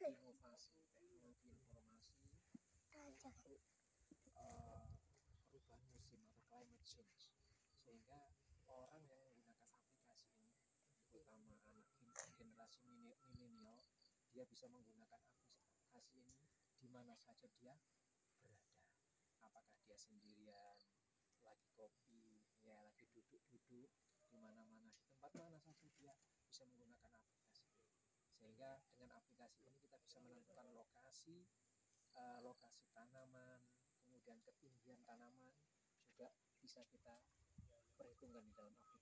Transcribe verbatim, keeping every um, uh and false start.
inovasi teknologi informasi untuk uh, perubahan musim atau climate change, sehingga orang yang menggunakan aplikasi ini, terutama anak generasi milenial, dia bisa menggunakan aplikasi ini di mana saja dia berada. Apakah dia sendirian, lagi kopi, ya lagi duduk-duduk di mana-mana, di tempat mana saja dia bisa menggunakan aplikasi ini. Sehingga dengan aplikasi ini kita bisa menentukan lokasi, uh, lokasi tanaman, kemudian ketinggian tanaman juga bisa kita perhitungkan di dalam aplikasi.